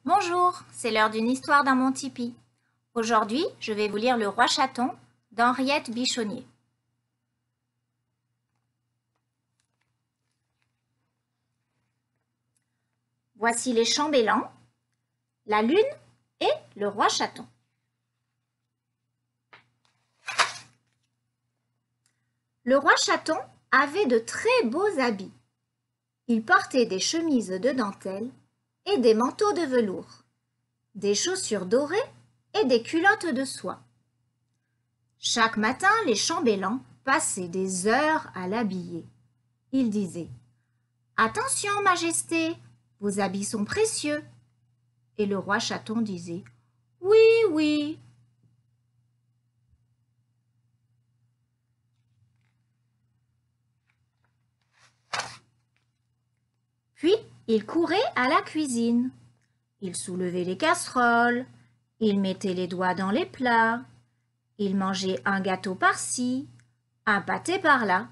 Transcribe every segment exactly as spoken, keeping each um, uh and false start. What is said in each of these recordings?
Bonjour, c'est l'heure d'une histoire dans mon tipi. Aujourd'hui, je vais vous lire Le Roi Chaton d'Henriette Bichonnier. Voici les chambellans, la lune et le roi chaton. Le roi chaton avait de très beaux habits. Il portait des chemises de dentelle et des manteaux de velours, des chaussures dorées et des culottes de soie. Chaque matin, les chambellans passaient des heures à l'habiller. Ils disaient « Attention, Majesté, vos habits sont précieux !» Et le roi chaton disait « Oui, oui !» Puis, il courait à la cuisine. Il soulevait les casseroles, il mettait les doigts dans les plats, il mangeait un gâteau par-ci, un pâté par-là.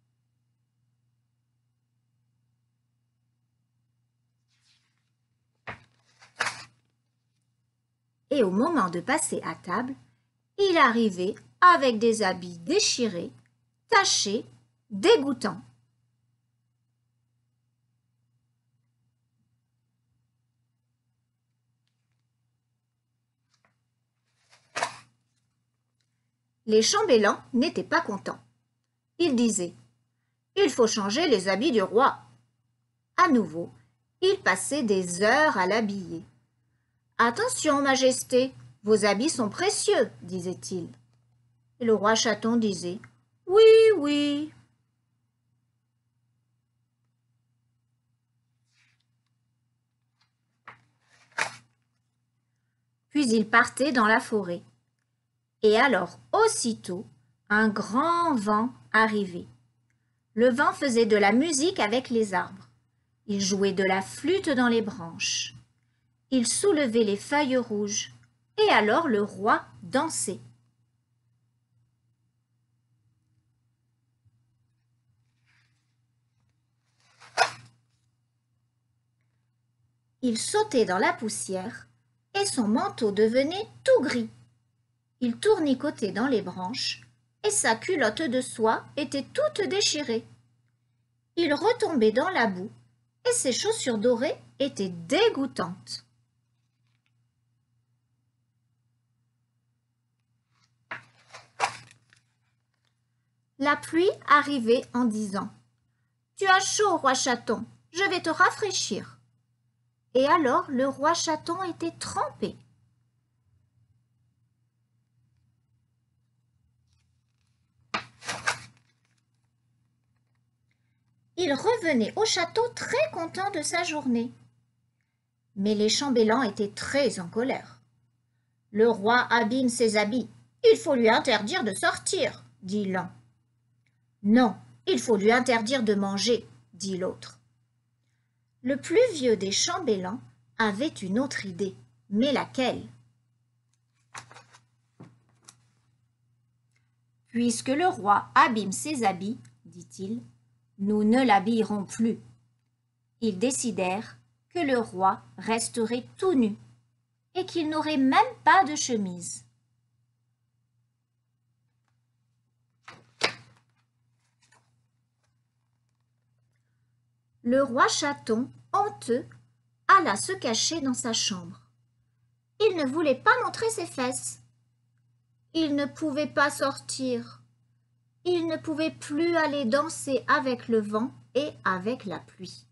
Et au moment de passer à table, il arrivait avec des habits déchirés, tachés, dégoûtants. Les chambellans n'étaient pas contents. Ils disaient « Il faut changer les habits du roi !» À nouveau, ils passaient des heures à l'habiller. « Attention, Majesté, vos habits sont précieux !» disait-il. Et le roi chaton disait « Oui, oui !» Puis il partait dans la forêt. Et alors, aussitôt, un grand vent arrivait. Le vent faisait de la musique avec les arbres. Il jouait de la flûte dans les branches. Il soulevait les feuilles rouges. Et alors le roi dansait. Il sautait dans la poussière et son manteau devenait tout gris. Il tournicotait dans les branches et sa culotte de soie était toute déchirée. Il retombait dans la boue et ses chaussures dorées étaient dégoûtantes. La pluie arrivait en disant « Tu as chaud, roi chaton, je vais te rafraîchir. » Et alors le roi chaton était trempé. Il revenait au château très content de sa journée. Mais les chambellans étaient très en colère. « Le roi abîme ses habits, il faut lui interdire de sortir, » dit l'un. « Non, il faut lui interdire de manger, » dit l'autre. Le plus vieux des chambellans avait une autre idée, mais laquelle? « Puisque le roi abîme ses habits, dit-il, nous ne l'habillerons plus. » Ils décidèrent que le roi resterait tout nu et qu'il n'aurait même pas de chemise. Le roi chaton, honteux, alla se cacher dans sa chambre. Il ne voulait pas montrer ses fesses. Il ne pouvait pas sortir. Il ne pouvait plus aller danser avec le vent et avec la pluie.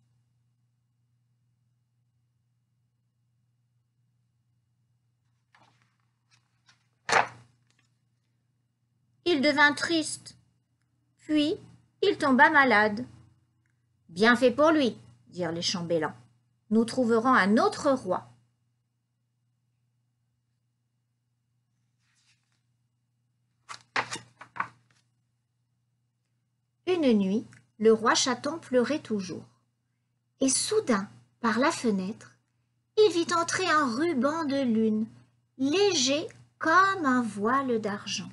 Il devint triste. Puis, il tomba malade. « Bien fait pour lui, » dirent les chambellans. « Nous trouverons un autre roi. » Une nuit, le roi chaton pleurait toujours. Et soudain, par la fenêtre, il vit entrer un ruban de lune, léger comme un voile d'argent.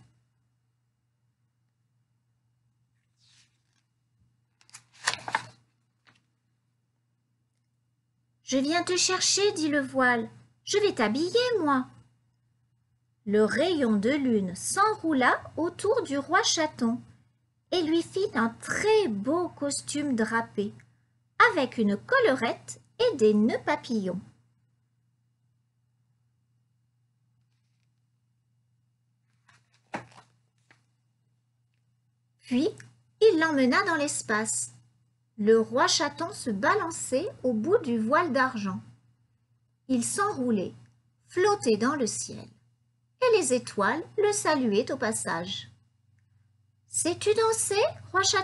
« Je viens te chercher, dit le voile. Je vais t'habiller, moi. Le rayon de lune s'enroula autour du roi chaton et lui fit un très beau costume drapé, avec une collerette et des nœuds papillons. Puis, il l'emmena dans l'espace. Le roi chaton se balançait au bout du voile d'argent. Il s'enroulait, flottait dans le ciel, et les étoiles le saluaient au passage. « Sais-tu danser, roi chaton ?»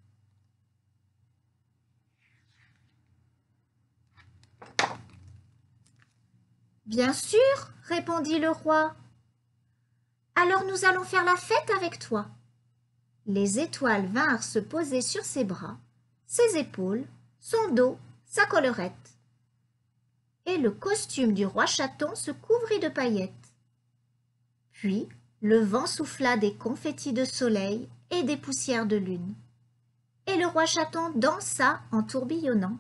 « Bien sûr, répondit le roi. Alors nous allons faire la fête avec toi. » Les étoiles vinrent se poser sur ses bras, ses épaules, son dos, sa collerette. Et le costume du roi chaton se couvrit de paillettes. Puis le vent souffla des confettis de soleil et des poussières de lune. Et le roi chaton dansa en tourbillonnant.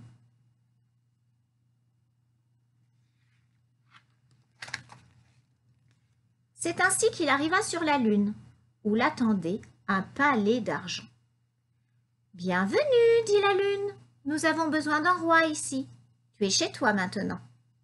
C'est ainsi qu'il arriva sur la lune, où l'attendait un palais d'argent. « Bienvenue, dit la lune, nous avons besoin d'un roi ici. Tu es chez toi maintenant. »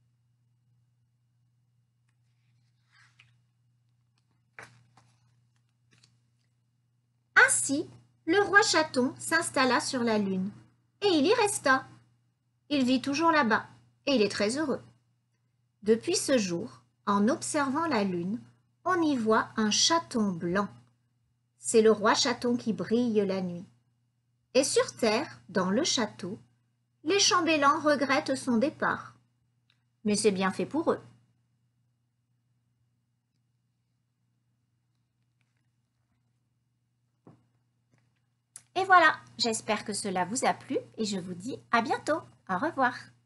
Ainsi, le roi chaton s'installa sur la lune, et il y resta. Il vit toujours là-bas, et il est très heureux. Depuis ce jour, en observant la lune, on y voit un chaton blanc. C'est le roi chaton qui brille la nuit. Et sur terre, dans le château, les chambellans regrettent son départ. Mais c'est bien fait pour eux. Et voilà, j'espère que cela vous a plu et je vous dis à bientôt. Au revoir.